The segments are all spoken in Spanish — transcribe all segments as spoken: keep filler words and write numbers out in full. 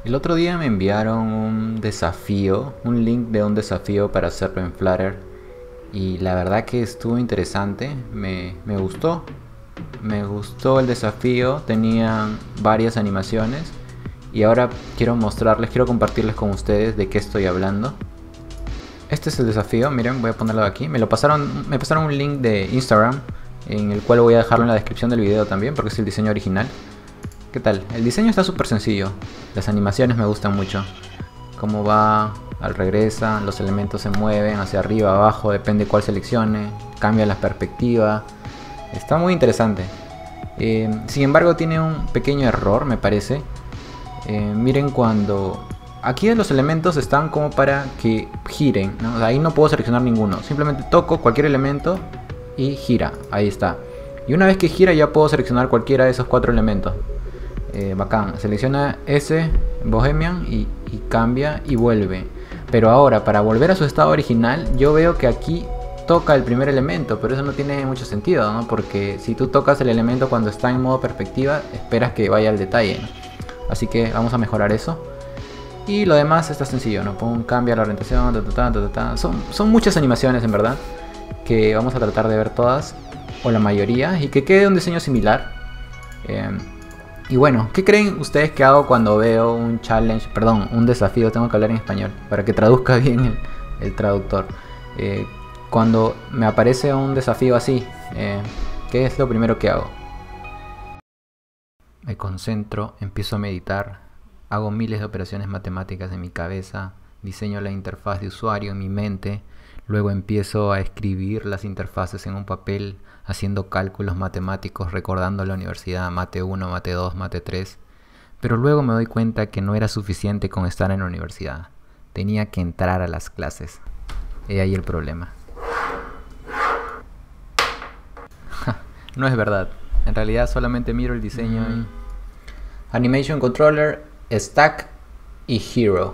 El otro día me enviaron un desafío, un link de un desafío para hacerlo en Flutter y la verdad que estuvo interesante, me, me gustó, me gustó el desafío, tenían varias animaciones y ahora quiero mostrarles, quiero compartirles con ustedes de qué estoy hablando. Este es el desafío, miren, voy a ponerlo aquí, me lo pasaron, me pasaron un link de Instagram en el cual voy a dejarlo en la descripción del video también porque es el diseño original. ¿Qué tal? El diseño está súper sencillo. Las animaciones me gustan mucho. Cómo va, al regresa, los elementos se mueven hacia arriba, abajo, depende cuál seleccione, cambia la perspectiva. Está muy interesante. Eh, sin embargo, tiene un pequeño error, me parece. Eh, miren cuando... Aquí los elementos están como para que giren, ¿no? O sea, ahí no puedo seleccionar ninguno. Simplemente toco cualquier elemento y gira. Ahí está. Y una vez que gira ya puedo seleccionar cualquiera de esos cuatro elementos. Eh, bacán, selecciona ese Bohemian y, y cambia y vuelve. Pero ahora, para volver a su estado original, yo veo que aquí toca el primer elemento, pero eso no tiene mucho sentido, ¿no? Porque si tú tocas el elemento cuando está en modo perspectiva, esperas que vaya al detalle, ¿no? Así que vamos a mejorar eso. Y lo demás está sencillo, ¿no? Pon, cambia la orientación, ta, ta, ta, ta, ta. Son, son muchas animaciones en verdad, que vamos a tratar de ver todas, o la mayoría, y que quede un diseño similar. Eh, Y bueno, ¿qué creen ustedes que hago cuando veo un challenge, perdón, un desafío? Tengo que hablar en español para que traduzca bien el, el traductor. Eh, Cuando me aparece un desafío así, eh, ¿qué es lo primero que hago? Me concentro, empiezo a meditar, hago miles de operaciones matemáticas en mi cabeza, diseño la interfaz de usuario en mi mente, luego empiezo a escribir las interfaces en un papel, haciendo cálculos matemáticos, recordando la universidad, mate uno, mate dos, mate tres. Pero luego me doy cuenta que no era suficiente con estar en la universidad. Tenía que entrar a las clases. He ahí el problema. No es verdad. En realidad solamente miro el diseño mm. y... Animation Controller, Stack y Hero.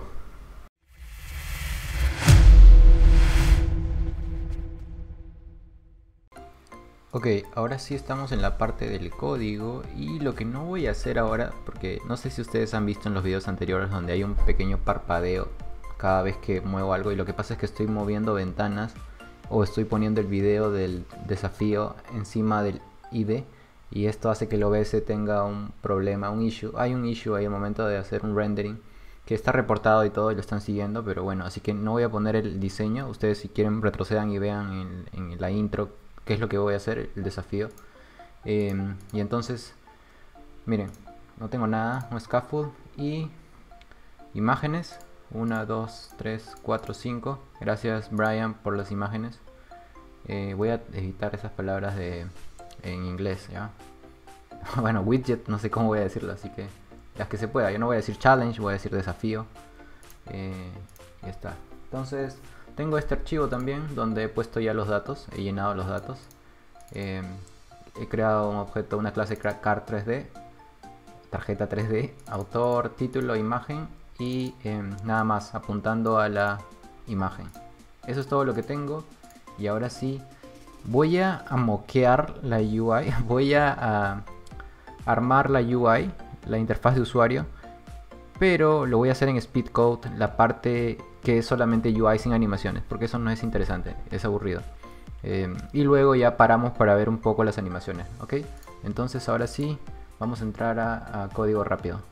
Ok, ahora sí estamos en la parte del código y lo que no voy a hacer ahora, porque no sé si ustedes han visto en los videos anteriores donde hay un pequeño parpadeo cada vez que muevo algo, y lo que pasa es que estoy moviendo ventanas o estoy poniendo el video del desafío encima del I D E y esto hace que el O B S tenga un problema, un issue. Hay un issue ahí al momento de hacer un rendering que está reportado y todo y lo están siguiendo, pero bueno, así que no voy a poner el diseño. Ustedes si quieren retrocedan y vean en, en la intro qué es lo que voy a hacer, el desafío. Eh, y entonces, miren, no tengo nada, un scaffold y imágenes. uno, dos, tres, cuatro, cinco. Gracias Brian por las imágenes. Eh, voy a editar esas palabras de, en inglés, ¿ya? Bueno, widget, no sé cómo voy a decirlo, así que las que se pueda. Yo no voy a decir challenge, voy a decir desafío. Eh, ya está. Entonces, tengo este archivo también donde he puesto ya los datos, he llenado los datos. Eh, he creado un objeto, una clase car tres D, tarjeta tres D, autor, título, imagen y eh, nada más apuntando a la imagen. Eso es todo lo que tengo y ahora sí voy a, a moquear la U I, voy a, a armar la U I, la interfaz de usuario, pero lo voy a hacer en Speedcode, la parte que es solamente U I sin animaciones, porque eso no es interesante, es aburrido. Eh, y luego ya paramos para ver un poco las animaciones, ¿ok? Entonces ahora sí, vamos a entrar a, a código rápido.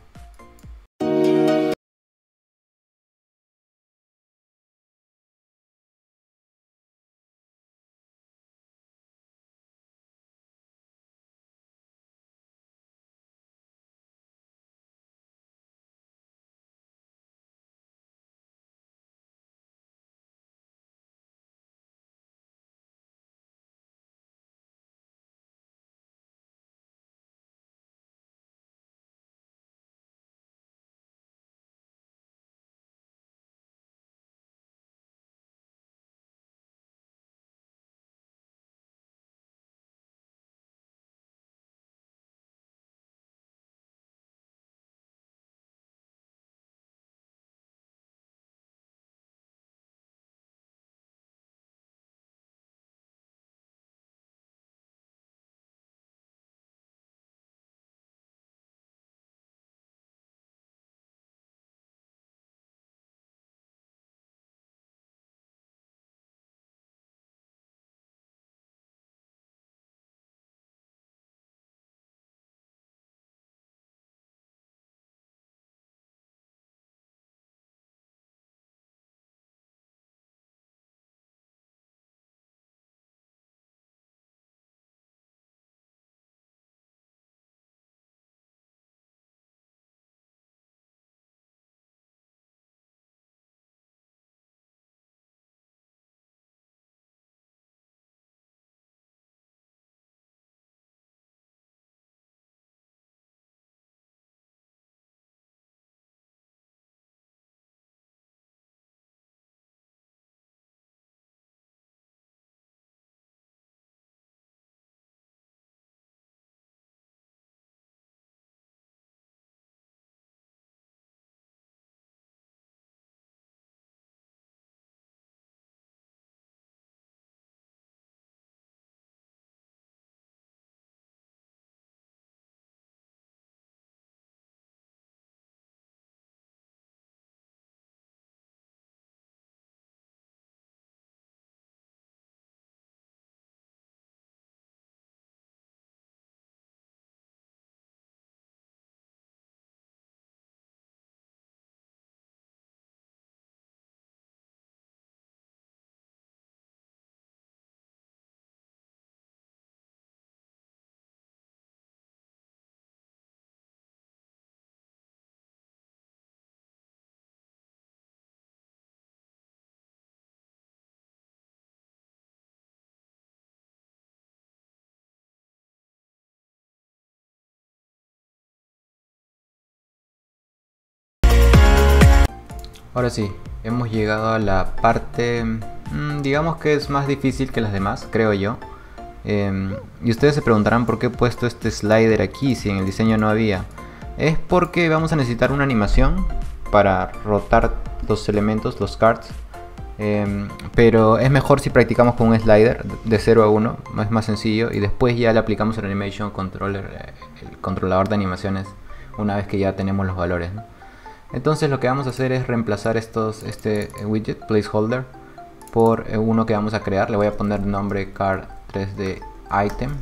Ahora sí, hemos llegado a la parte, mmm, digamos que es más difícil que las demás, creo yo. Eh, y ustedes se preguntarán por qué he puesto este slider aquí si en el diseño no había. Es porque vamos a necesitar una animación para rotar los elementos, los cards. Eh, pero es mejor si practicamos con un slider de cero a uno, es más sencillo, y después ya le aplicamos el Animation Controller, el controlador de animaciones, una vez que ya tenemos los valores, ¿no? Entonces lo que vamos a hacer es reemplazar estos, este widget placeholder por uno que vamos a crear. Le voy a poner nombre card tres D item.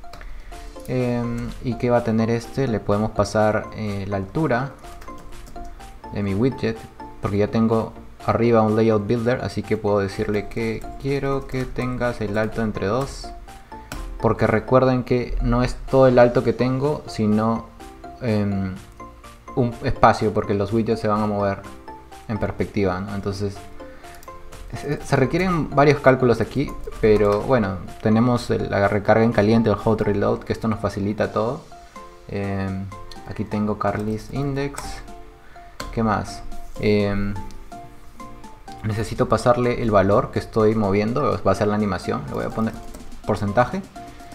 Eh, y que va a tener este, le podemos pasar eh, la altura de mi widget, porque ya tengo arriba un layout builder, así que puedo decirle que quiero que tengas el alto entre dos, porque recuerden que no es todo el alto que tengo, sino eh, un espacio, porque los widgets se van a mover en perspectiva, ¿no? Entonces se requieren varios cálculos aquí, pero bueno, tenemos la recarga en caliente, el hot reload, que esto nos facilita todo. Eh, aquí tengo carlist index. ¿Qué más? Eh, necesito pasarle el valor que estoy moviendo, va a ser la animación. Le voy a poner porcentaje.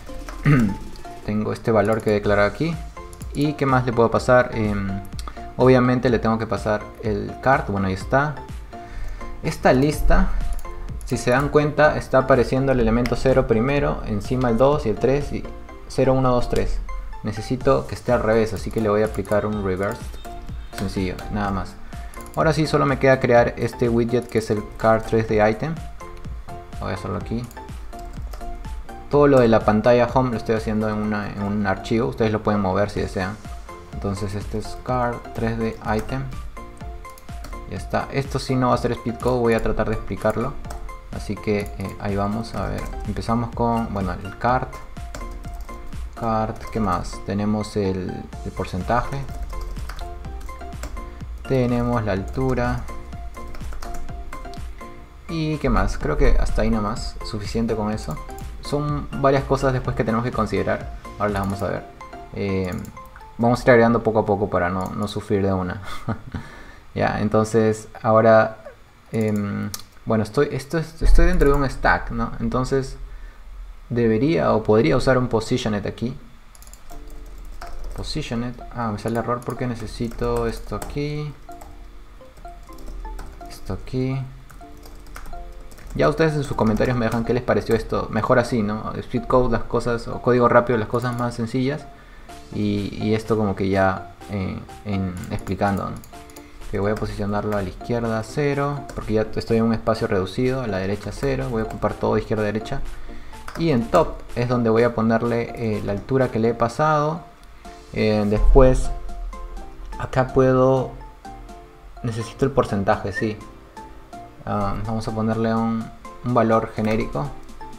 Tengo este valor que declaro aquí. ¿Y qué más le puedo pasar? Eh, obviamente le tengo que pasar el card. Bueno, ahí está. Esta lista, si se dan cuenta, está apareciendo el elemento cero primero, encima el dos y el tres y cero, uno, dos, tres. Necesito que esté al revés, así que le voy a aplicar un reverse. Sencillo, nada más. Ahora sí, solo me queda crear este widget que es el card tres D item. Voy a hacerlo aquí. Todo lo de la pantalla home lo estoy haciendo en, una, en un archivo. Ustedes lo pueden mover si desean. Entonces este es card tres D item. Ya está. Esto sí no va a ser speed code, voy a tratar de explicarlo. Así que eh, ahí vamos a ver. Empezamos con, bueno, el card. Card, ¿qué más? Tenemos el, el porcentaje. Tenemos la altura. ¿Y qué más? Creo que hasta ahí nomás. Suficiente con eso. Son varias cosas después que tenemos que considerar. Ahora las vamos a ver. Eh, vamos a ir agregando poco a poco para no, no sufrir de una. Ya, entonces ahora, eh, bueno, estoy, esto, estoy dentro de un stack, ¿no? Entonces debería o podría usar un positioned aquí. Positioned, ah, me sale error porque necesito esto aquí, esto aquí. Ya ustedes en sus comentarios me dejan qué les pareció esto, mejor así, ¿no? Speed code, las cosas, o código rápido, las cosas más sencillas, y, y esto como que ya eh, en, explicando, ¿no? Que voy a posicionarlo a la izquierda cero, porque ya estoy en un espacio reducido, a la derecha cero, voy a ocupar todo izquierda derecha. Y en top es donde voy a ponerle eh, la altura que le he pasado. Eh, después, acá puedo, necesito el porcentaje, sí. Uh, vamos a ponerle un, un valor genérico.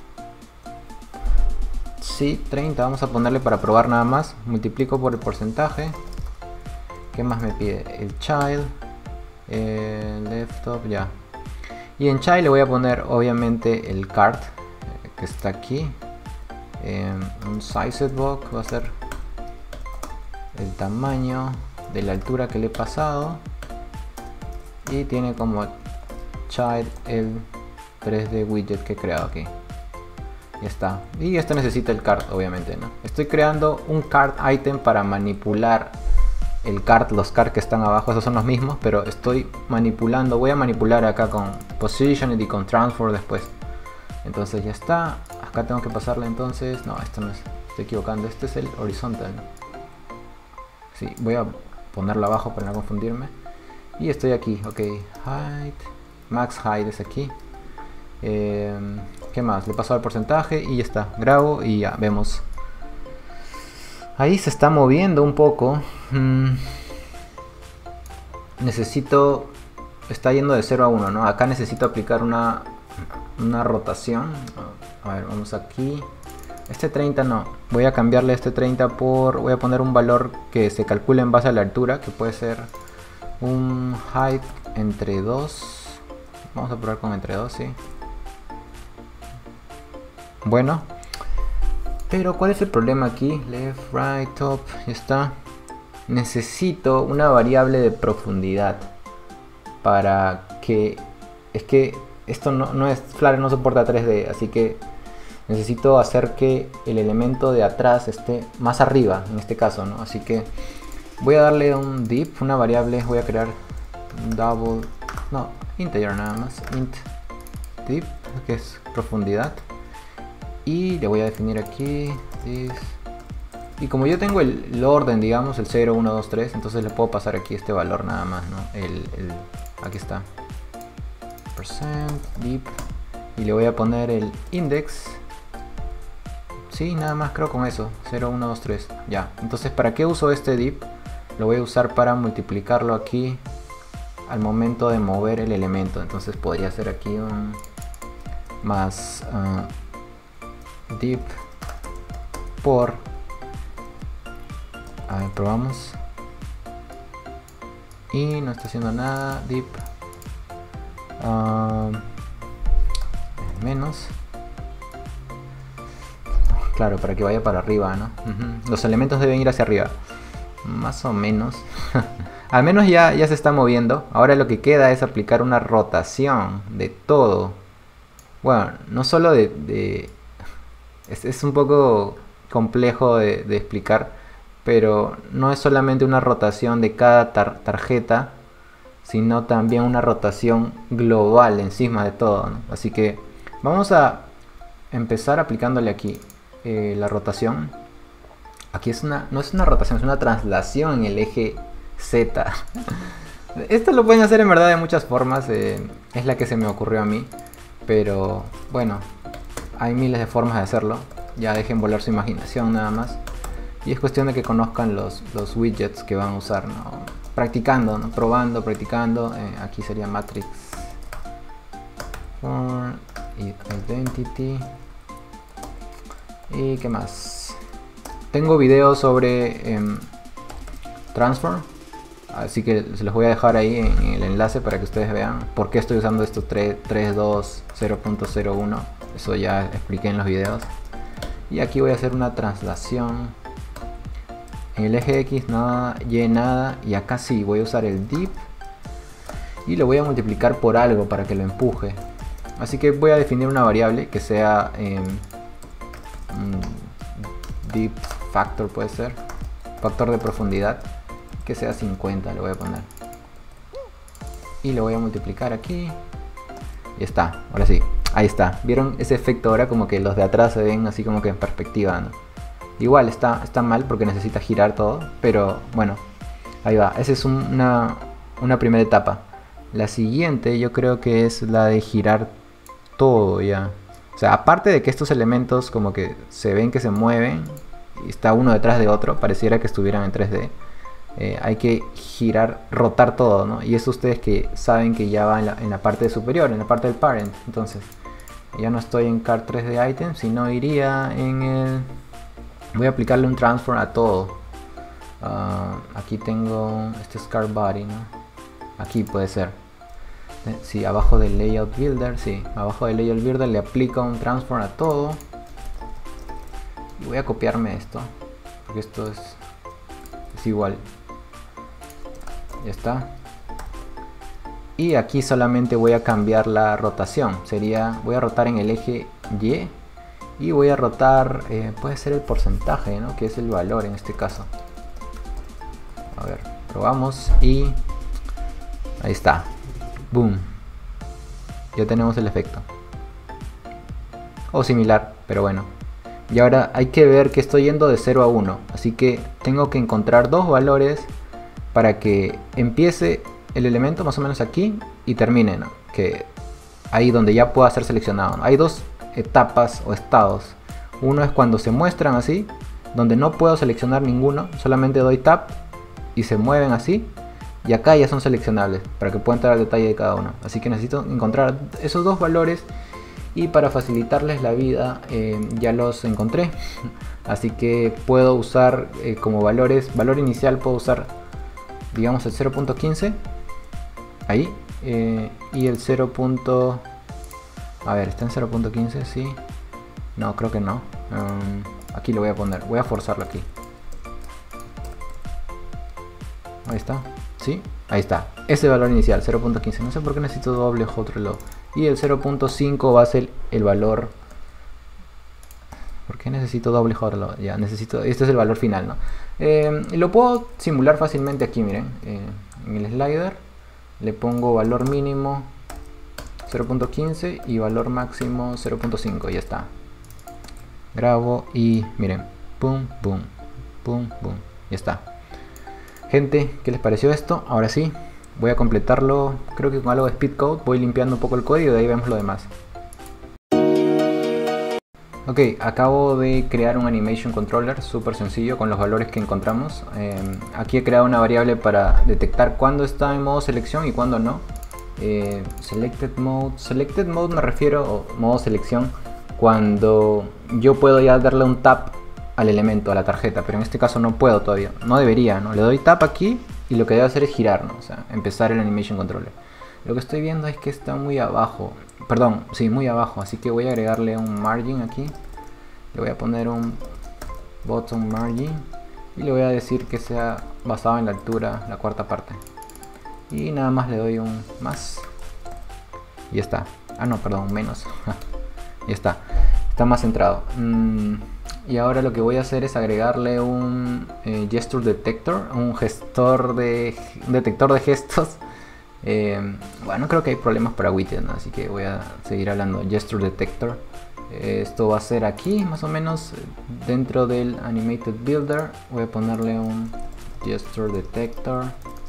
Sí, treinta, vamos a ponerle para probar nada más. Multiplico por el porcentaje. ¿Qué más me pide? El child, el left top, ya. Y en child le voy a poner obviamente el card eh, que está aquí. Eh, un sized box va a ser el tamaño de la altura que le he pasado. Y tiene como child el tres D widget que he creado aquí. Ya está. Y esto necesita el card obviamente, ¿no? Estoy creando un card item para manipular el card, los cards que están abajo, esos son los mismos, pero estoy manipulando, voy a manipular acá con position y con transform después. Entonces ya está, acá tengo que pasarle entonces, no, esto no es, estoy equivocando, este es el horizontal. Sí, voy a ponerlo abajo para no confundirme. Y estoy aquí, ok, height, max height es aquí. Eh, ¿Qué más? Le paso al porcentaje y ya está, grabo y ya vemos. Ahí se está moviendo un poco. Hmm. Necesito... Está yendo de cero a uno, ¿no? Acá necesito aplicar una, una rotación. A ver, vamos aquí. Este treinta no. Voy a cambiarle este treinta por... Voy a poner un valor que se calcule en base a la altura. Que puede ser un height entre dos. Vamos a probar con entre dos, sí. Bueno. Pero ¿cuál es el problema aquí? Left, right, top, ya está. Necesito una variable de profundidad. para que... Es que esto no, no es... Flutter no soporta tres D, así que necesito hacer que el elemento de atrás esté más arriba, en este caso, ¿no? Así que voy a darle un div, una variable, voy a crear un double... No, integer nada más, int div, que es profundidad. Y le voy a definir aquí this. Y como yo tengo el, el orden, digamos, el cero, uno, dos, tres, entonces le puedo pasar aquí este valor nada más, ¿no? El, el, aquí está. Percent deep. Y le voy a poner el index. Sí, nada más creo con eso. cero, uno, dos, tres. Ya. Entonces, ¿para qué uso este deep? Lo voy a usar para multiplicarlo aquí al momento de mover el elemento. Entonces podría hacer aquí un más uh, deep por... A ver, probamos. Y no está haciendo nada. Deep. Uh, menos. Claro, para que vaya para arriba, ¿no? Uh-huh. Los elementos deben ir hacia arriba. Más o menos. Al menos ya, ya se está moviendo. Ahora lo que queda es aplicar una rotación de todo. Bueno, no solo de... de es, es un poco complejo de, de explicar. Pero no es solamente una rotación de cada tar tarjeta, sino también una rotación global encima de todo, ¿no? Así que vamos a empezar aplicándole aquí eh, la rotación. Aquí es una, no es una rotación, es una traslación en el eje Z. Esto lo pueden hacer en verdad de muchas formas, eh, es la que se me ocurrió a mí. Pero bueno, hay miles de formas de hacerlo. Ya dejen volar su imaginación nada más. Y es cuestión de que conozcan los, los widgets que van a usar, ¿no? Practicando, ¿no? Probando, practicando. Eh, aquí sería matrix for identity. ¿Y qué más? Tengo videos sobre eh, transform, así que se los voy a dejar ahí en, en el enlace para que ustedes vean por qué estoy usando estos tres punto dos, cero punto cero uno. Eso ya expliqué en los videos. Y aquí voy a hacer una traslación. En el eje X nada, Y nada, y acá sí voy a usar el div y lo voy a multiplicar por algo para que lo empuje. Así que voy a definir una variable que sea eh, div factor, puede ser factor de profundidad, que sea cincuenta, le voy a poner, y lo voy a multiplicar aquí y está. Ahora sí, ahí está. ¿Vieron ese efecto ahora? Como que los de atrás se ven así como que en perspectiva, ¿no? Igual está, está mal porque necesita girar todo, pero bueno, ahí va. Esa es un, una, una primera etapa. La siguiente yo creo que es la de girar todo ya. O sea, aparte de que estos elementos como que se ven que se mueven, y está uno detrás de otro, pareciera que estuvieran en tres D. Eh, hay que girar, rotar todo, ¿no? Y eso ustedes que saben que ya va en la, en la parte superior, en la parte del parent. Entonces, ya no estoy en Card tres D Item, sino iría en el... Voy a aplicarle un transform a todo. Uh, aquí tengo este es Card Body, ¿no? Aquí puede ser. Sí, abajo del Layout Builder, sí. Abajo del Layout Builder le aplico un transform a todo. Y voy a copiarme esto, porque esto es, es igual. Ya está. Y aquí solamente voy a cambiar la rotación. Sería, voy a rotar en el eje Y. Y voy a rotar, eh, puede ser el porcentaje, ¿no? Que es el valor en este caso. A ver, probamos y ahí está. Boom. Ya tenemos el efecto. O similar, pero bueno. Y ahora hay que ver que estoy yendo de cero a uno. Así que tengo que encontrar dos valores para que empiece el elemento más o menos aquí y termine, ¿no? Que ahí donde ya pueda ser seleccionado, ¿no? Hay dos etapas o estados. Uno es cuando se muestran así, donde no puedo seleccionar ninguno, solamente doy tap y se mueven así, y acá ya son seleccionables para que pueda entrar al detalle de cada uno. Así que necesito encontrar esos dos valores, y para facilitarles la vida eh, ya los encontré. Así que puedo usar eh, como valores, valor inicial puedo usar digamos el cero punto quince ahí, eh, y el cero. A ver, ¿está en cero punto quince? Sí. No, creo que no. Um, aquí lo voy a poner. Voy a forzarlo aquí. Ahí está. ¿Sí? Ahí está. Ese valor inicial, cero punto quince. No sé por qué necesito doble hot reload. Y el cero punto cinco va a ser el valor. ¿Por qué necesito doble hot reload? Ya, necesito. Este es el valor final, ¿no? Eh, lo puedo simular fácilmente aquí, miren. Eh, en el slider le pongo valor mínimo cero punto quince y valor máximo cero punto cinco. Ya está. Grabo y miren. Pum, pum, pum, pum. Ya está. Gente, ¿qué les pareció esto? Ahora sí, voy a completarlo, creo que con algo de speed code. Voy limpiando un poco el código y de ahí vemos lo demás. Ok, acabo de crear un animation controller súper sencillo con los valores que encontramos. Eh, aquí he creado una variable para detectar cuándo está en modo selección y cuándo no. Eh, selected mode, selected mode me refiero a modo selección cuando yo puedo ya darle un tap al elemento, a la tarjeta, pero en este caso no puedo todavía, no debería, ¿no? Le doy tap aquí y lo que debo hacer es girar, ¿no? O sea, empezar el animation controller. Lo que estoy viendo es que está muy abajo, perdón, sí, muy abajo, así que voy a agregarle un margin aquí. Le voy a poner un bottom margin y le voy a decir que sea basado en la altura, la cuarta parte. Y nada más le doy un más. Y ya está. Ah, no, perdón, menos. Ya está. Está más centrado. Mm. Y ahora lo que voy a hacer es agregarle un eh, gesture detector, un gestor de un detector de gestos. Eh, bueno, creo que hay problemas para widget, ¿no? Así que voy a seguir hablando. Gesture detector. Eh, esto va a ser aquí, más o menos, dentro del animated builder. Voy a ponerle un gesture detector.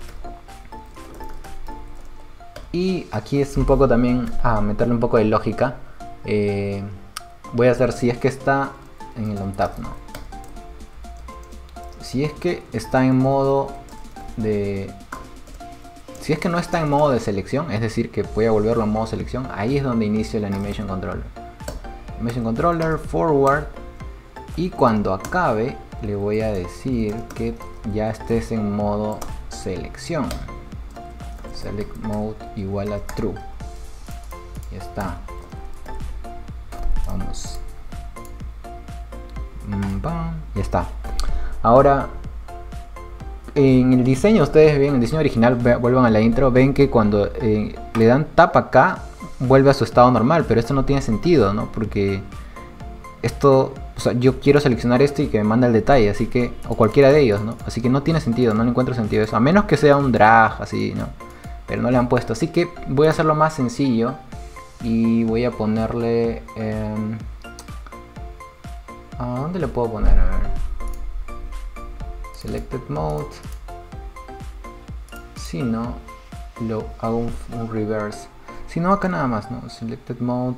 Y aquí es un poco también a ah, meterle un poco de lógica. Eh, voy a hacer si es que está en el OnTap, ¿no? Si es que está en modo de... Si es que no está en modo de selección, es decir, que voy a volverlo a modo selección, ahí es donde inicia el Animation Controller. Animation Controller, forward, y cuando acabe le voy a decir que ya estés en modo selección. Select mode igual a true. Ya está. Vamos. Ya está. Ahora en el diseño, ustedes ven, el diseño original, vuelvan a la intro, ven que cuando eh, le dan tap acá vuelve a su estado normal, pero esto no tiene sentido, ¿no? Porque esto, o sea, yo quiero seleccionar esto y que me manda el detalle, así que, o cualquiera de ellos, ¿no? Así que no tiene sentido, no le encuentro sentido eso, a menos que sea un drag así, ¿no? Pero no le han puesto, así que voy a hacerlo más sencillo y voy a ponerle eh, ¿a dónde le puedo poner? A ver. Selected mode. Si no, lo hago un, un reverse. Si no, acá nada más, ¿no? Selected mode.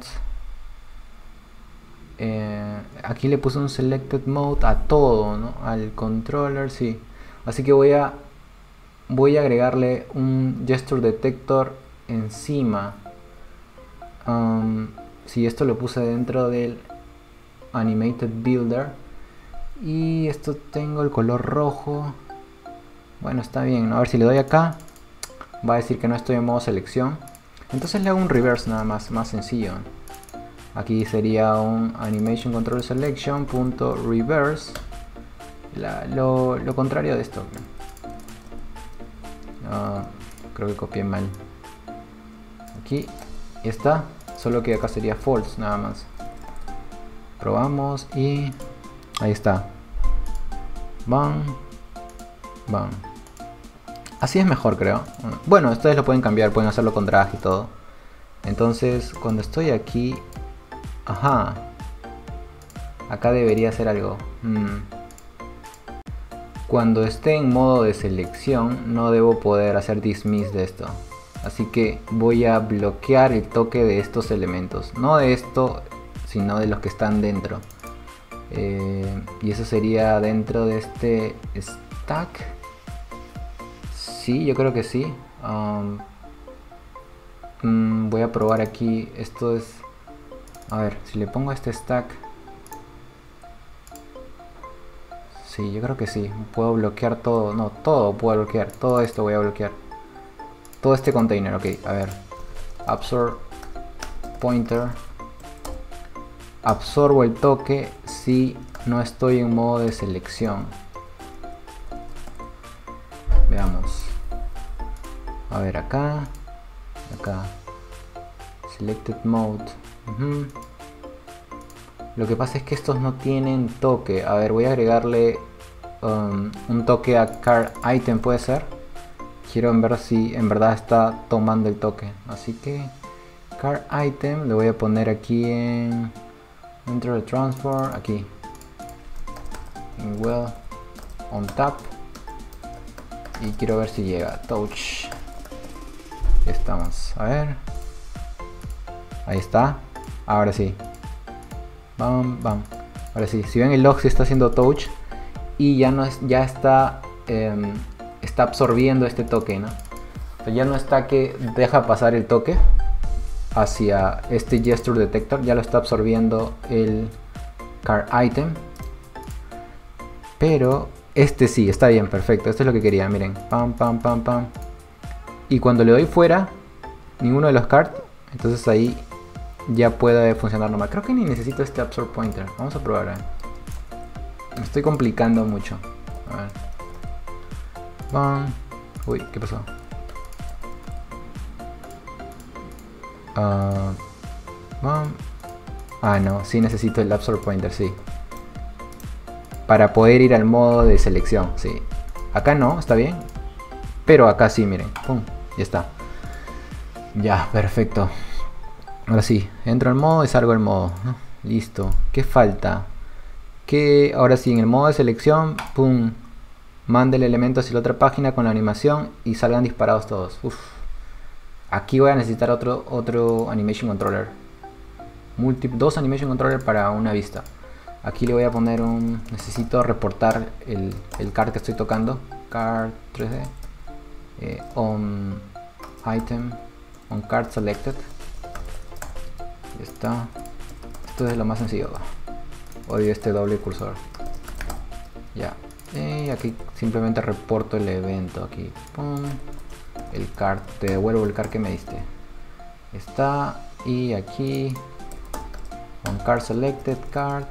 Eh, aquí le puse un selected mode a todo, ¿no? Al controller, sí. Así que voy a voy a agregarle un gesture detector encima. Um, si esto lo puse dentro del animated builder y esto tengo el color rojo, bueno, está bien, ¿no? A ver si le doy acá va a decir que no estoy en modo selección, entonces le hago un reverse nada más, más sencillo. Aquí sería un animation control selection punto reverse, la, lo, lo contrario de esto. Uh, creo que copié mal, aquí está, solo que acá sería false nada más. Probamos y ahí está. Bam, bam. Así es mejor, creo. Bueno, ustedes lo pueden cambiar, pueden hacerlo con drag y todo. Entonces, cuando estoy aquí, ajá, acá debería hacer algo. Hmm. Cuando esté en modo de selección, no debo poder hacer dismiss de esto. Así que voy a bloquear el toque de estos elementos, no de esto, sino de los que están dentro. Eh, y eso sería dentro de este stack. Sí, yo creo que sí. Um, mm, voy a probar aquí. Esto es... A ver, si le pongo este stack... Sí, yo creo que sí. Puedo bloquear todo. No, todo puedo bloquear. Todo esto voy a bloquear. Todo este container, ok. A ver. Absorb pointer. Absorbo el toque si no estoy en modo de selección. Veamos. ver acá, acá, selected mode. Uh-huh. Lo que pasa es que estos no tienen toque. A ver, voy a agregarle um, un toque a card item, puede ser. Quiero ver si en verdad está tomando el toque. Así que card item le voy a poner aquí en enter the transport, aquí en well on tap, y quiero ver si llega touch. Ya estamos, a ver, ahí está, ahora sí, bam bam, ahora sí. Si ven, el log sí está haciendo touch y ya no es, ya está eh, está absorbiendo este toque, ¿no? O sea, ya no está que deja pasar el toque hacia este gesture detector, ya lo está absorbiendo el card item. Pero este sí, está bien, perfecto. Esto es lo que quería, miren. Pam, pam, pam, pam. Y cuando le doy fuera, ninguno de los cards, entonces ahí ya puede funcionar normal. Creo que ni necesito este absorb pointer. Vamos a probar. ¿eh? Me estoy complicando mucho. A ver. Pam. Uy, ¿qué pasó? Uh, pam. Ah, no, sí necesito el absorb pointer, sí. Para poder ir al modo de selección, sí. Acá no, está bien. Pero acá sí, miren. Pum, ya está. Ya, perfecto. Ahora sí, entro al modo y salgo del modo. Listo. ¿Qué falta? Que ahora sí, en el modo de selección, pum, mande el elemento hacia la otra página con la animación y salgan disparados todos. Uf. Aquí voy a necesitar otro, otro animation controller. Multi, dos animation controller para una vista. Aquí le voy a poner un... Necesito reportar el, el card que estoy tocando. Card tres D. Eh, on item. On card selected. Ya está. Esto es lo más sencillo. Odio este doble cursor. Ya. Y aquí simplemente reporto el evento. Aquí. Pum. El card. Te devuelvo el card que me diste. Está. Y aquí. On card selected card.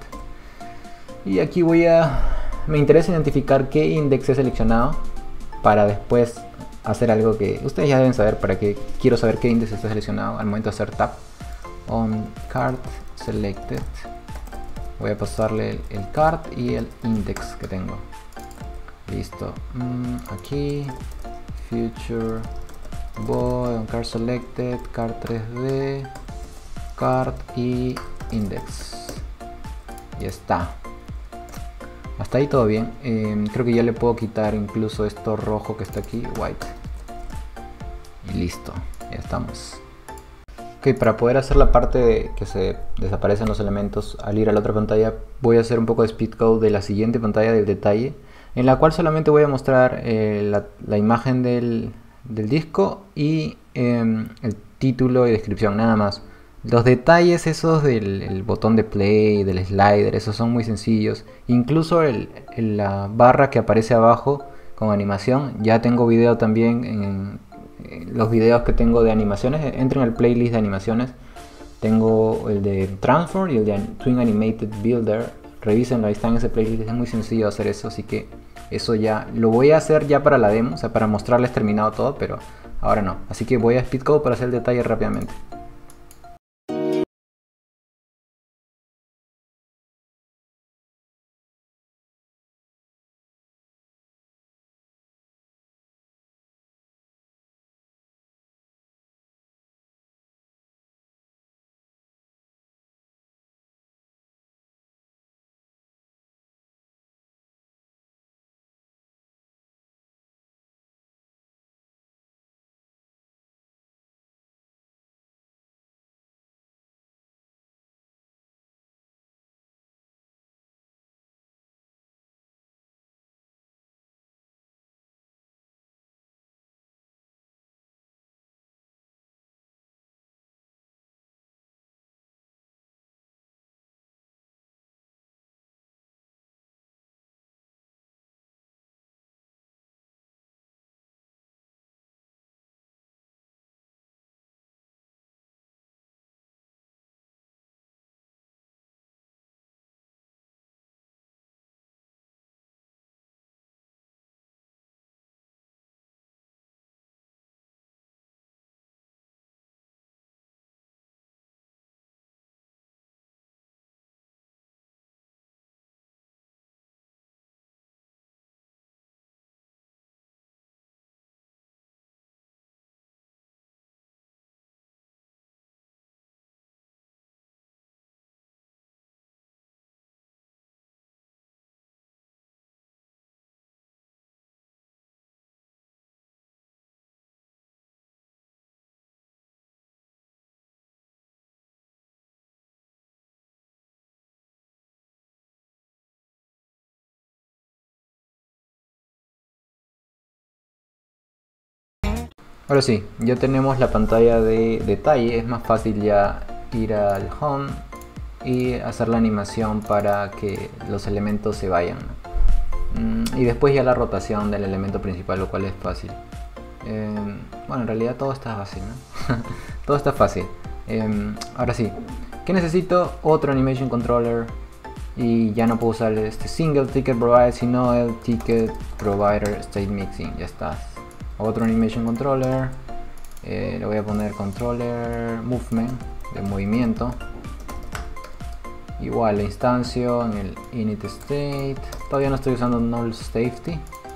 Y aquí voy a... Me interesa identificar qué index he seleccionado para después hacer algo que ustedes ya deben saber. Para que quiero saber qué index está seleccionado al momento de hacer tap. On card selected. Voy a pasarle el, el card y el index que tengo. Listo. Mm, aquí. Future. Voy on card selected. Card tres D. Card y index. Ya está. Hasta ahí todo bien. Eh, creo que ya le puedo quitar incluso esto rojo que está aquí, white. Y listo, ya estamos. Ok, para poder hacer la parte de que se desaparecen los elementos al ir a la otra pantalla, voy a hacer un poco de speed code de la siguiente pantalla del detalle, en la cual solamente voy a mostrar eh, la, la imagen del, del disco y eh, el título y descripción, nada más. Los detalles esos del el botón de play, del slider, esos son muy sencillos. Incluso el, el, la barra que aparece abajo con animación, ya tengo video también en, en los videos que tengo de animaciones. Entren al playlist de animaciones. Tengo el de Transform y el de Twin Animated Builder. Revísenlo, ahí está en ese playlist. Es muy sencillo hacer eso, así que eso ya lo voy a hacer ya para la demo, o sea, para mostrarles terminado todo, pero ahora no. Así que voy a speedcode para hacer el detalle rápidamente. Ahora sí, ya tenemos la pantalla de detalle. Es más fácil ya ir al home y hacer la animación para que los elementos se vayan, ¿no? Y después ya la rotación del elemento principal, lo cual es fácil. Eh, bueno, en realidad todo está fácil, ¿no? Todo está fácil. Eh, ahora sí, ¿qué necesito? Otro animation controller. Y ya no puedo usar este single ticket provider, sino el ticket provider state mixing. Ya está. Otro animation controller. Eh, le voy a poner controller movement, de movimiento. Igual la instancio en el init state. Todavía no estoy usando null safety.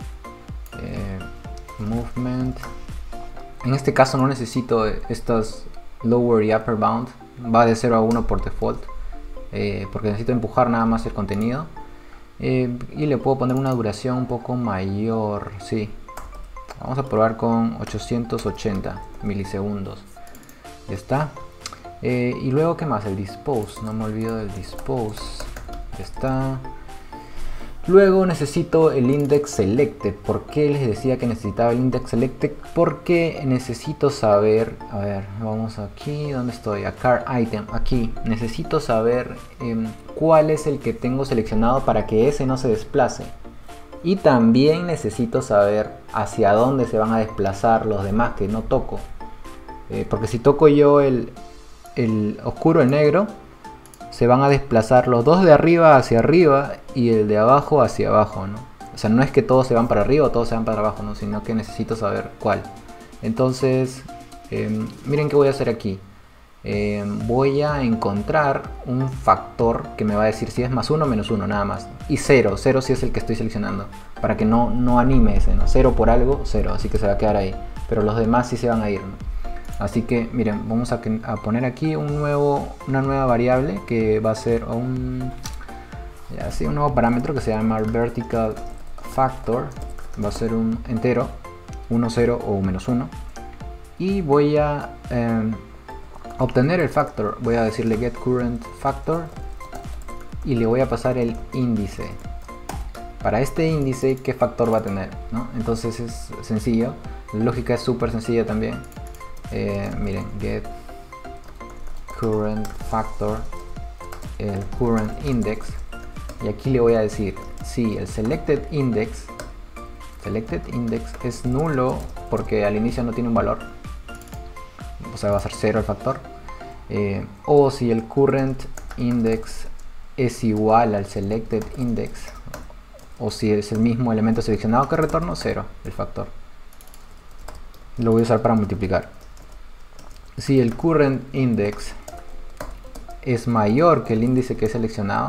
Eh, movement. En este caso no necesito estas lower y upper bound. Va de cero a uno por default. Eh, porque necesito empujar nada más el contenido. Eh, y le puedo poner una duración un poco mayor. Sí. Vamos a probar con ochocientos ochenta milisegundos. Ya está. Eh, y luego, ¿qué más? El dispose. No me olvido del dispose. Ya está. Luego necesito el index selected. ¿Por qué les decía que necesitaba el index selected? Porque necesito saber, a ver, vamos aquí, ¿dónde estoy? A card item, aquí. Necesito saber eh, cuál es el que tengo seleccionado para que ese no se desplace. Y también necesito saber hacia dónde se van a desplazar los demás que no toco. Eh, porque si toco yo el, el oscuro, el negro, se van a desplazar los dos de arriba hacia arriba y el de abajo hacia abajo, ¿no? O sea, no es que todos se van para arriba o todos se van para abajo, ¿no? Sino que necesito saber cuál. Entonces, eh, miren qué voy a hacer aquí. Eh, voy a encontrar un factor que me va a decir si es más uno o menos uno, nada más. Y cero, cero si es el que estoy seleccionando. Para que no, no anime ese, ¿no? cero por algo, cero, así que se va a quedar ahí. Pero los demás sí se van a ir, ¿no? Así que miren, vamos a, a poner aquí un nuevo, una nueva variable que va a ser un, así, un nuevo parámetro que se llama vertical factor. Va a ser un entero, uno, cero o menos uno. Y voy a eh, obtener el factor. Voy a decirle get current factor y le voy a pasar el índice. Para este índice, ¿qué factor va a tener, ¿no? Entonces es sencillo, la lógica es súper sencilla también. Eh, miren, get current factor, el current index, y aquí le voy a decir si el selected index selected index es nulo porque al inicio no tiene un valor, o sea va a ser cero el factor, eh, o si el current index es igual al selected index, o si es el mismo elemento seleccionado que retorno, cero el factor. Lo voy a usar para multiplicar. Si el current index es mayor que el índice que he seleccionado,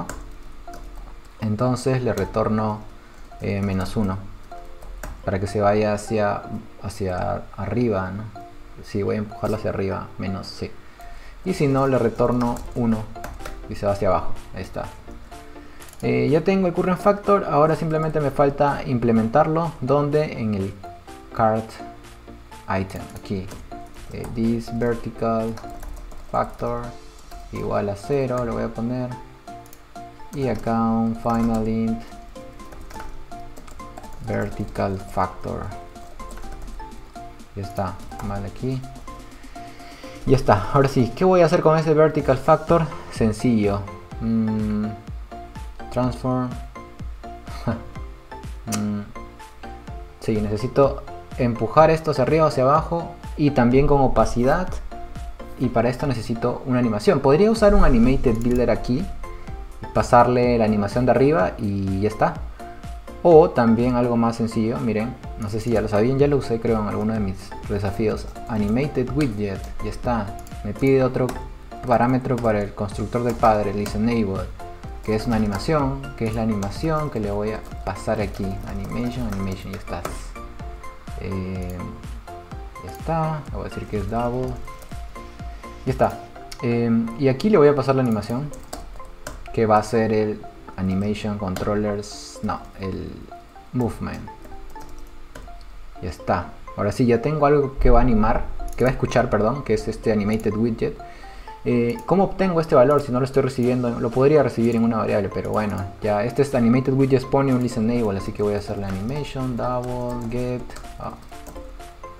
entonces le retorno eh, menos uno para que se vaya hacia, hacia arriba, ¿no? Si voy a empujarlo hacia arriba, menos C. Y si no, le retorno uno y se va hacia abajo. Ahí está. Eh, ya tengo el current factor, ahora simplemente me falta implementarlo. ¿Dónde? En el card item, aquí. Eh, this vertical factor igual a cero, lo voy a poner. Y acá un final int vertical factor. Ya está, vale, aquí. Ya está, ahora sí, ¿qué voy a hacer con ese vertical factor? Sencillo. Mm, transform. mm, sí, necesito empujar esto hacia arriba o hacia abajo y también con opacidad, y para esto necesito una animación. Podría usar un animated builder aquí, pasarle la animación de arriba y ya está. O también algo más sencillo, miren, no sé si ya lo sabían, ya lo usé creo en alguno de mis desafíos, animated widget, ya está. Me pide otro parámetro para el constructor del padre, listenable, que es una animación, que es la animación que le voy a pasar aquí, animation, animation, ya está. Eh, ya está, le voy a decir que es double, ya está. Eh, y aquí le voy a pasar la animación que va a ser el animation controllers, no, el movement. Ya está. Ahora sí, ya tengo algo que va a animar, que va a escuchar, perdón, que es este animated widget. Eh, ¿Cómo obtengo este valor si no lo estoy recibiendo? Lo podría recibir en una variable, pero bueno, ya este es animated widget pone un listenable, así que voy a hacer la animation double get. Oh.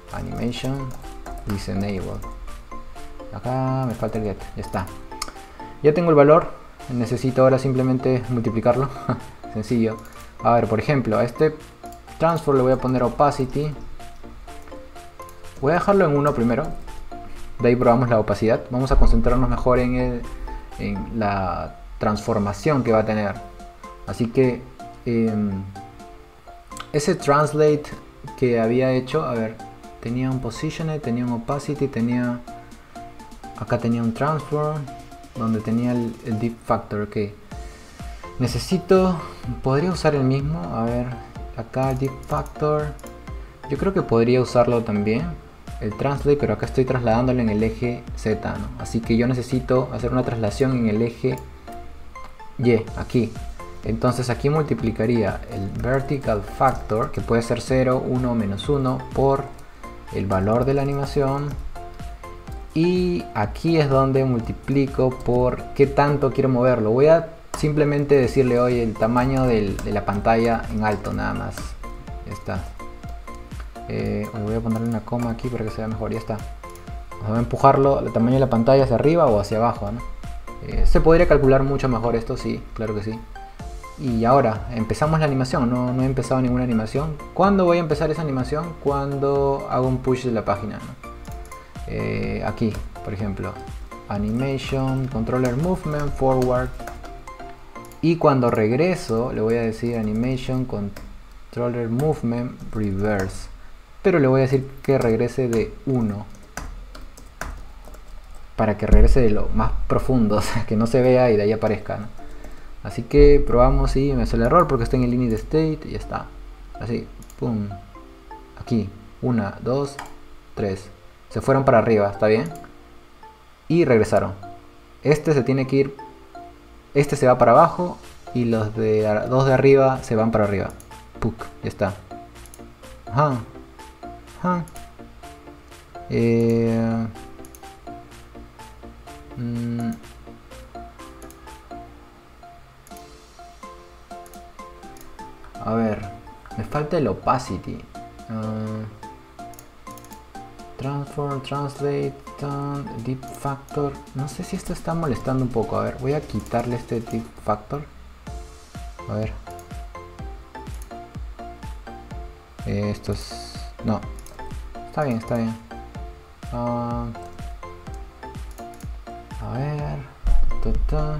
animation disable. Acá me falta el get, ya está. Ya tengo el valor, necesito ahora simplemente multiplicarlo. Sencillo. A ver, por ejemplo, a este transform le voy a poner opacity. Voy a dejarlo en uno primero. De ahí probamos la opacidad. Vamos a concentrarnos mejor en, el, en la transformación que va a tener. Así que eh, ese translate que había hecho, a ver, tenía un position, tenía un opacity, tenía acá tenía un transform donde tenía el, el deep factor. Que necesito, podría usar el mismo. A ver, acá el deep factor, yo creo que podría usarlo también, el translate, pero acá estoy trasladándolo en el eje Z, ¿no? Así que yo necesito hacer una traslación en el eje Y, aquí. Entonces aquí multiplicaría el vertical factor, que puede ser cero, uno, menos uno, por el valor de la animación. Y aquí es donde multiplico por qué tanto quiero moverlo. Voy a simplemente decirle hoy el tamaño del, de la pantalla en alto, nada más. Ya está. Eh, voy a ponerle una coma aquí para que se vea mejor. Ya está. Vamos a empujarlo, el tamaño de la pantalla hacia arriba o hacia abajo, ¿no? Eh, se podría calcular mucho mejor esto, sí, claro que sí. Y ahora empezamos la animación. No, no he empezado ninguna animación. ¿Cuándo voy a empezar esa animación? Cuando hago un push de la página, ¿no? Eh, aquí, por ejemplo, animation controller movement forward. Y cuando regreso le voy a decir animation controller movement reverse. Pero le voy a decir que regrese de uno. Para que regrese de lo más profundo, o sea, que no se vea y de ahí aparezca, ¿no? Así que probamos y me hace el error porque está en el init state y ya está. Así, pum. Aquí, una, dos, tres. Se fueron para arriba, ¿está bien? Y regresaron. Este se tiene que ir. Este se va para abajo y los de dos de arriba se van para arriba. Puc, ya está. Ajá. Ajá. Eh, mm, a ver, me falta el opacity. Uh, transform, translate, turn, deep factor. No sé si esto está molestando un poco. A ver, voy a quitarle este deep factor. A ver. Eh, esto es... No. Está bien, está bien. Uh, a ver. Ta, ta, ta.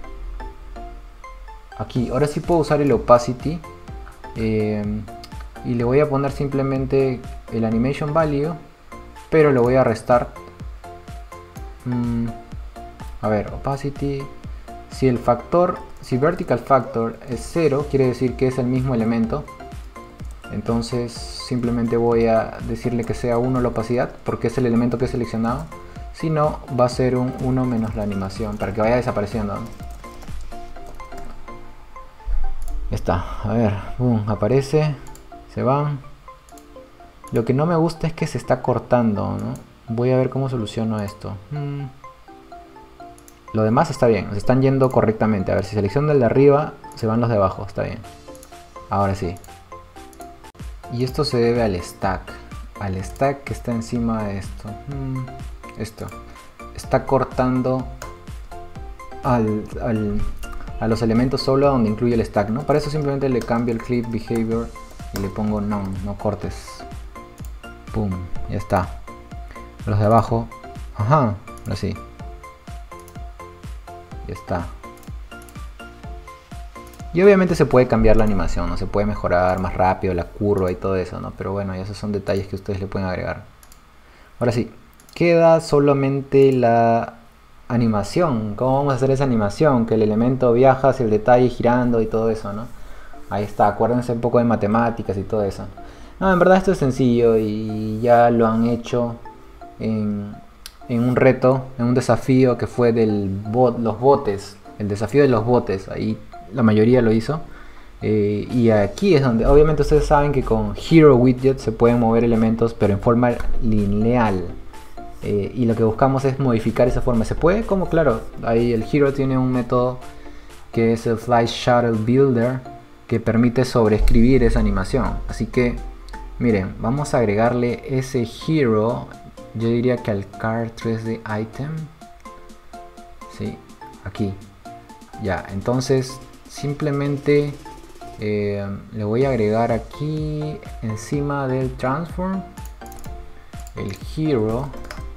Aquí, ahora sí puedo usar el opacity. Eh, y le voy a poner simplemente el animation value. Pero le voy a restar. Mm, a ver, opacity. Si el factor, si vertical factor es cero, quiere decir que es el mismo elemento. Entonces simplemente voy a decirle que sea uno la opacidad, porque es el elemento que he seleccionado. Si no, va a ser un uno menos la animación, para que vaya desapareciendo, ¿no? Ya está, a ver, boom, aparece, se van. Lo que no me gusta es que se está cortando, ¿no? Voy a ver cómo soluciono esto. Hmm. Lo demás está bien, se están yendo correctamente. A ver, si selecciono el de arriba, se van los de abajo, está bien. Ahora sí. Y esto se debe al stack. Al stack que está encima de esto. Hmm. Esto. Está cortando al, al, a los elementos solo donde incluye el stack, ¿no? Para eso simplemente le cambio el clip behavior y le pongo none, no cortes. Pum, ya está. Los de abajo, ajá, así. Ya está. Y obviamente se puede cambiar la animación, ¿no? Se puede mejorar más rápido la curva y todo eso, ¿no? Pero bueno, esos son detalles que ustedes le pueden agregar. Ahora sí, queda solamente la animación. ¿Cómo vamos a hacer esa animación? Que el elemento viaja hacia el detalle girando y todo eso, ¿no? Ahí está, acuérdense un poco de matemáticas y todo eso. No, en verdad esto es sencillo y ya lo han hecho en, en un reto, en un desafío que fue de los botes, el desafío de los botes, ahí la mayoría lo hizo. Eh, y aquí es donde, obviamente ustedes saben que con Hero Widget se pueden mover elementos pero en forma lineal. Eh, y lo que buscamos es modificar esa forma. ¿Se puede? Como claro, ahí el Hero tiene un método que es el Fly Shuttle Builder que permite sobreescribir esa animación. Así que Miren, vamos a agregarle ese hero, yo diría que al card tres D item. Sí, aquí. Ya, entonces simplemente eh, le voy a agregar aquí encima del transform el hero.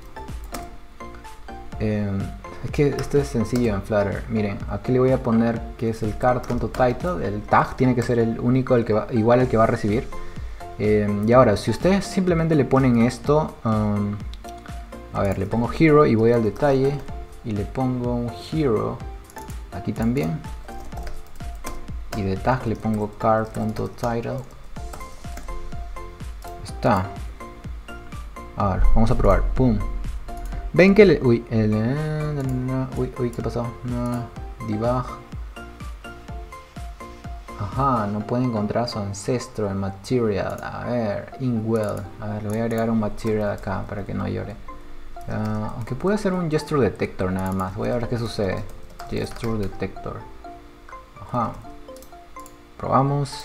Eh, es que esto es sencillo en Flutter. Miren, aquí le voy a poner que es el card.title. El tag tiene que ser el único, el que va, igual el que va a recibir. Eh, y ahora, si ustedes simplemente le ponen esto, um, a ver, le pongo hero y voy al detalle y le pongo un hero aquí también, y de tag le pongo card.title. Está. A ver, vamos a probar. Pum. Ven que le, uy, el, uy, uy, ¿qué pasó? No, debug. Ajá, no puede encontrar su ancestro, el material. A ver, inkwell. A ver, le voy a agregar un material acá para que no llore. Uh, aunque puede ser un gesture detector nada más. Voy a ver qué sucede. Gesture detector. Ajá. Probamos.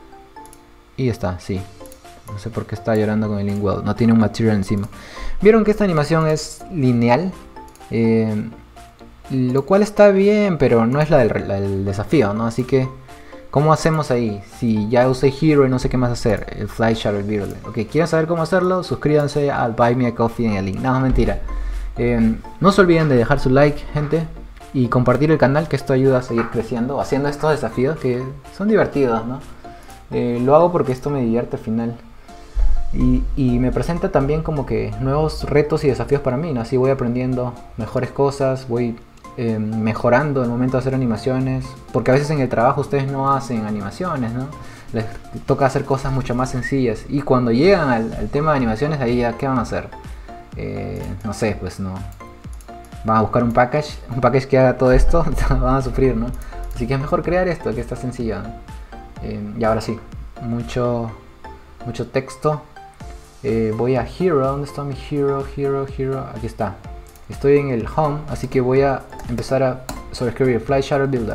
Y ya está, sí. No sé por qué está llorando con el inkwell. No tiene un material encima. Vieron que esta animación es lineal. Eh, lo cual está bien, pero no es la del, la del desafío, ¿no? Así que, ¿cómo hacemos ahí? Si ya usé Hero y no sé qué más hacer. El Fly Shadow Builder. Ok, ¿quieren saber cómo hacerlo? Suscríbanse al Buy Me a Coffee en el link. No, mentira. Eh, no se olviden de dejar su like, gente. Y compartir el canal, que esto ayuda a seguir creciendo. Haciendo estos desafíos que son divertidos, ¿no? Eh, lo hago porque esto me divierte al final. Y, y me presenta también como que nuevos retos y desafíos para mí, ¿no? Así voy aprendiendo mejores cosas, voy eh, mejorando el momento de hacer animaciones, porque a veces en el trabajo ustedes no hacen animaciones, ¿no? Les toca hacer cosas mucho más sencillas, y cuando llegan al, al tema de animaciones, ahí ya, ¿qué van a hacer? Eh, no sé, pues no. Van a buscar un package, un package que haga todo esto, van a sufrir, ¿no? Así que es mejor crear esto, que está sencillo, ¿no? Eh, y ahora sí, mucho, mucho texto. Eh, voy a Hero. ¿Dónde está mi Hero? Hero, Hero. Aquí está. Estoy en el Home, así que voy a empezar a sobreescribir Fly Shadow Builder.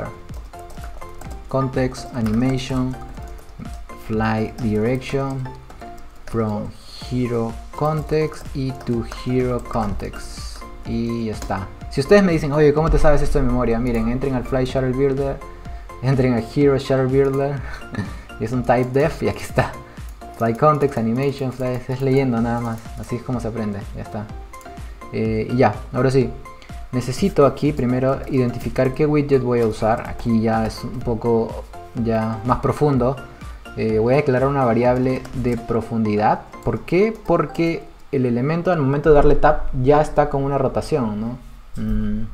Context, Animation, Fly Direction, From Hero Context y to Hero Context. Y ya está. Si ustedes me dicen, oye, ¿cómo te sabes esto de memoria? Miren, entren al Fly Shadow Builder, entren al Hero Shadow Builder, y es un type def y aquí está. Fly Context, Animation, Fly, es leyendo nada más, así es como se aprende, ya está. Eh, y ya, ahora sí, necesito aquí primero identificar qué widget voy a usar. Aquí ya es un poco ya más profundo. Eh, voy a declarar una variable de profundidad. ¿Por qué? Porque el elemento al momento de darle tap ya está con una rotación, ¿no? Mm.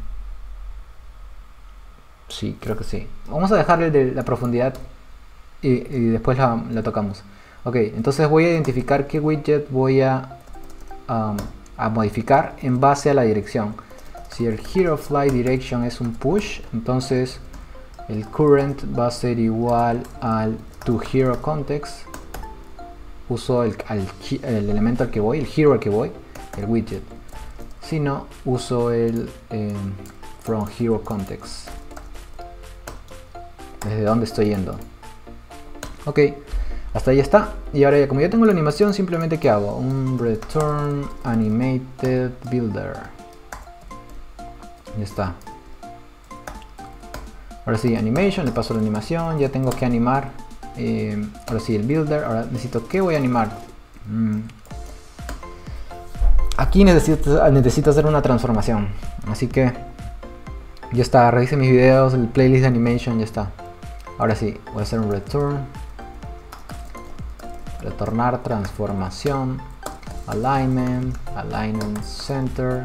Sí, creo que sí. Vamos a dejarle de la profundidad y, y después la, la tocamos. Ok, entonces voy a identificar qué widget voy a, um, a modificar en base a la dirección. Si el Hero Fly Direction es un push, entonces el current va a ser igual al to Hero Context. Uso el, al, el elemento al que voy, el hero al que voy, el widget. Si no, uso el eh, from Hero Context. Desde dónde estoy yendo. Ok. Hasta ahí está. Y ahora ya, como ya tengo la animación, simplemente ¿qué hago? Un return animated builder. Ya está. Ahora sí, animation, le paso la animación. Ya tengo que animar. Eh, ahora sí, el builder. Ahora necesito, ¿qué voy a animar? Mm. Aquí necesito, necesito hacer una transformación. Así que ya está. Revise mis videos, el playlist de animation, ya está. Ahora sí, voy a hacer un return. Retornar transformación, alignment, alignment center.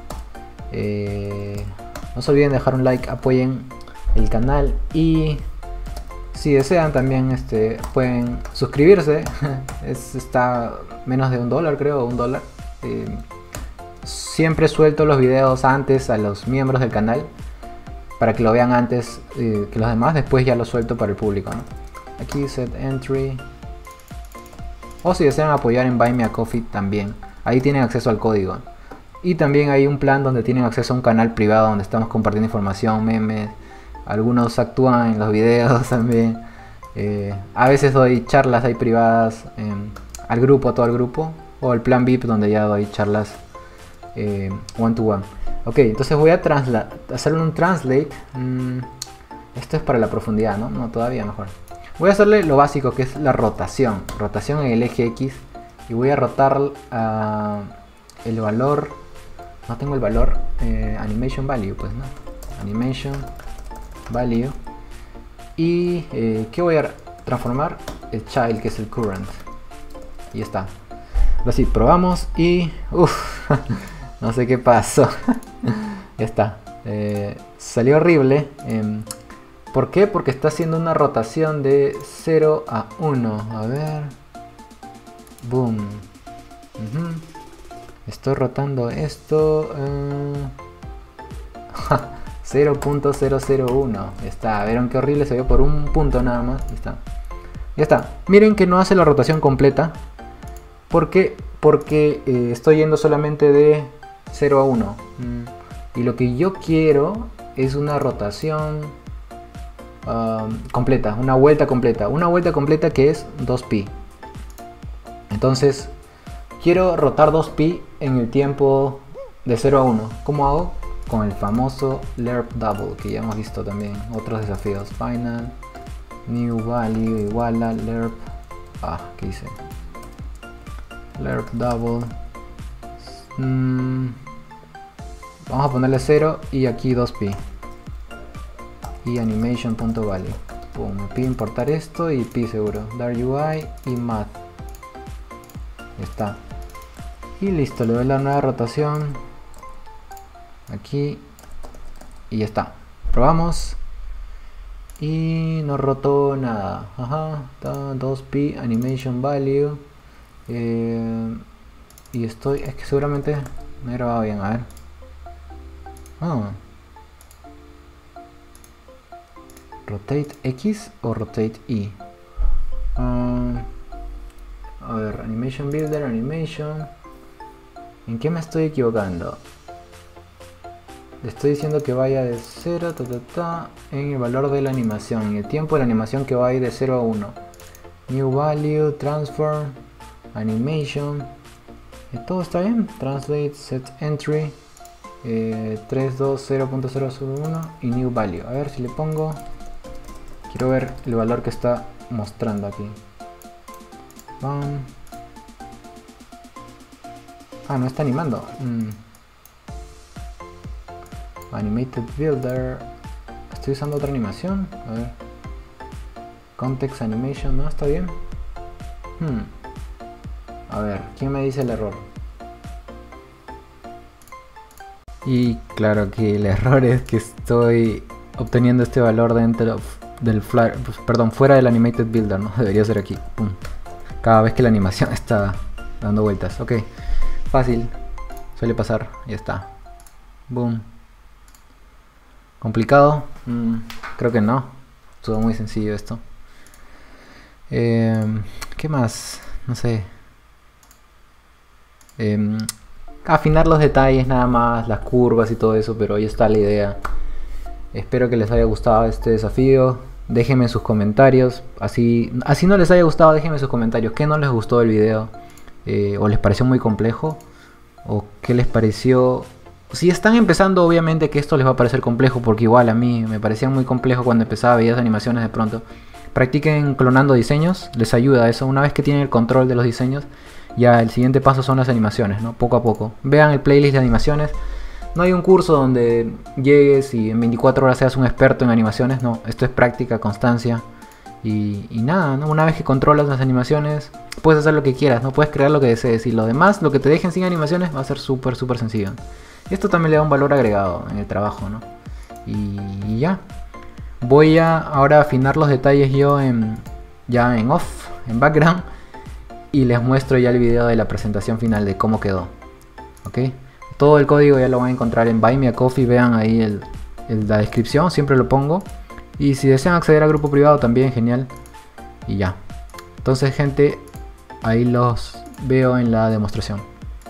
Eh, no se olviden de dejar un like, apoyen el canal y si desean también este, pueden suscribirse. es, está menos de un dólar, creo, un dólar. Eh, siempre suelto los videos antes a los miembros del canal para que lo vean antes eh, que los demás. Después ya lo suelto para el público, ¿no? Aquí set entry. O si desean apoyar en Buy Me a Coffee también, ahí tienen acceso al código. Y también hay un plan donde tienen acceso a un canal privado donde estamos compartiendo información, memes. Algunos actúan en los videos también. Eh, a veces doy charlas ahí privadas. Eh, al grupo, a todo el grupo, o el plan V I P donde ya doy charlas eh, one to one. Ok, entonces voy a hacerle un translate. Mm, esto es para la profundidad, ¿no? No, todavía mejor. Voy a hacerle lo básico, que es la rotación. Rotación en el eje X. Y voy a rotar uh, el valor. No tengo el valor. Eh, animation value, pues, ¿no? Animation value. Y eh, ¿qué voy a transformar? El child, que es el current. Y está. Ahora sí, probamos y... Uff, no sé qué pasó. Ya está. Eh, salió horrible. Eh, ¿Por qué? Porque está haciendo una rotación de cero a uno. A ver. Boom. Uh-huh. Estoy rotando esto. Uh... cero punto cero cero uno. Ya está. ¿Vieron qué horrible se vio por un punto nada más? Ya está. Ya está. Miren que no hace la rotación completa. ¿Por qué? Porque eh, estoy yendo solamente de cero a uno. Mm. Y lo que yo quiero es una rotación uh, completa. Una vuelta completa. Una vuelta completa que es dos pi. Entonces, quiero rotar dos pi en el tiempo de cero a uno. ¿Cómo hago? Con el famoso lerp double, que ya hemos visto también otros desafíos. Final new value igual a lerp. Ah, ¿qué hice? Lerp double. Mm, vamos a ponerle cero y aquí dos pi. Y animation.value. Pum, me pide importar esto y pi seguro. Dar U I y math. Ya está. Y listo, le doy la nueva rotación. Aquí. Y ya está. Probamos. Y no rotó nada. Ajá. Está dos pi animation value. Eh, y estoy. Es que seguramente me he grabado bien. A ver. Ah. Rotate X o rotate Y. Um, a ver. Animation builder, animation. ¿En qué me estoy equivocando? Le estoy diciendo que vaya de cero ta, ta, ta, en el valor de la animación, en el tiempo de la animación que va a ir de cero a uno. New value, transform, animation. ¿Y todo está bien? Translate, set entry, eh, tres dos cero punto cero cero uno y new value. A ver si le pongo. Quiero ver el valor que está mostrando aquí. Bam. Ah, no está animando. Mm. Animated Builder. Estoy usando otra animación. A ver. Context Animation. No, está bien. Hmm. A ver, ¿quién me dice el error? Y claro que el error es que estoy obteniendo este valor dentro del Flyer, perdón, fuera del Animated Builder, ¿no? Debería ser aquí. Pum. Cada vez que la animación está dando vueltas. Ok. Fácil. Suele pasar. Ya está. Boom. ¿Complicado? Mm, creo que no. Todo muy sencillo esto. Eh, ¿Qué más? No sé. Eh, afinar los detalles nada más, las curvas y todo eso, pero ahí está la idea. Espero que les haya gustado este desafío. Déjenme sus comentarios. Así, así no les haya gustado, déjenme sus comentarios. ¿Qué no les gustó del video? Eh, ¿O les pareció muy complejo? ¿O qué les pareció? Si están empezando, obviamente que esto les va a parecer complejo, porque igual a mí me parecía muy complejo cuando empezaba, veía las animaciones de pronto. Practiquen clonando diseños, les ayuda eso. Una vez que tienen el control de los diseños, ya el siguiente paso son las animaciones, ¿no? Poco a poco. Vean el playlist de animaciones. No hay un curso donde llegues y en veinticuatro horas seas un experto en animaciones, no. Esto es práctica, constancia. Y, y nada, ¿no? Una vez que controlas las animaciones, puedes hacer lo que quieras, ¿no? Puedes crear lo que desees. Y lo demás, lo que te dejen sin animaciones, va a ser súper, súper sencillo. Esto también le da un valor agregado en el trabajo, ¿no? Y, y ya. Voy a ahora afinar los detalles yo en, ya en off, en background. Y les muestro ya el video de la presentación final de cómo quedó. ¿Ok? Todo el código ya lo van a encontrar en Buy Me a Coffee. Vean ahí el, el, la descripción, siempre lo pongo. Y si desean acceder al grupo privado también, genial. Y ya. Entonces, gente, ahí los veo en la demostración.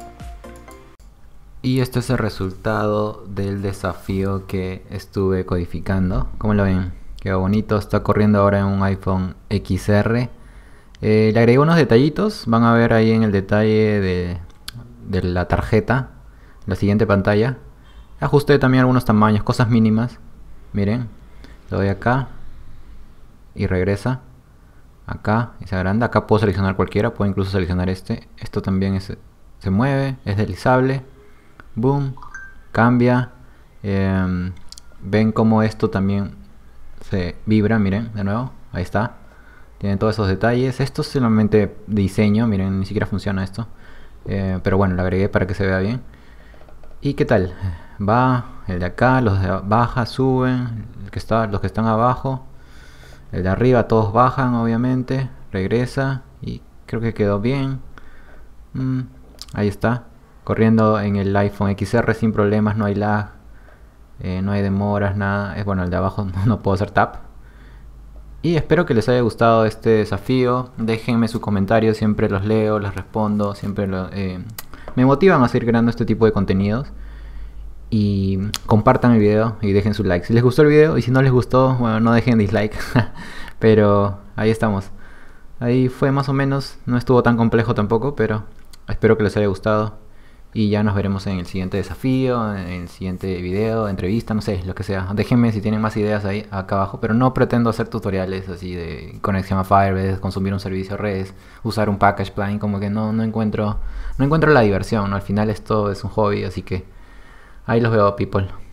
Y este es el resultado del desafío que estuve codificando. ¿Cómo lo ven? Qué bonito, está corriendo ahora en un iPhone X R. Eh, le agregué unos detallitos, van a ver ahí en el detalle de, de la tarjeta, la siguiente pantalla. Ajusté también algunos tamaños, cosas mínimas. Miren, le doy acá y regresa. Acá y se agranda. Acá puedo seleccionar cualquiera, puedo incluso seleccionar este. Esto también es, se mueve, es deslizable. Boom, cambia. Eh, ven como esto también se vibra, miren, de nuevo, ahí está. Tienen todos esos detalles. Esto es solamente diseño, miren, ni siquiera funciona esto. Eh, pero bueno, lo agregué para que se vea bien. ¿Y qué tal? Va el de acá, los de baja suben, el que está, los que están abajo. El de arriba todos bajan, obviamente. Regresa y creo que quedó bien. Mm, ahí está. Corriendo en el iPhone X R sin problemas, no hay lag. Eh, no hay demoras, nada. Es bueno, el de abajo no puedo hacer tap. Y espero que les haya gustado este desafío. Déjenme sus comentarios, siempre los leo, les respondo. Siempre lo, eh, me motivan a seguir creando este tipo de contenidos. Y compartan el video y dejen su like si les gustó el video, y si no les gustó, bueno, no dejen dislike. Pero ahí estamos. Ahí fue más o menos, no estuvo tan complejo tampoco, pero espero que les haya gustado. Y ya nos veremos en el siguiente desafío, en el siguiente video, entrevista, no sé, lo que sea. Déjenme si tienen más ideas ahí acá abajo, pero no pretendo hacer tutoriales así de conexión a Firebase, consumir un servicio REST, usar un package plugin, como que no, no encuentro no encuentro la diversión, ¿no? Al final esto es un hobby, así que ahí los veo, people.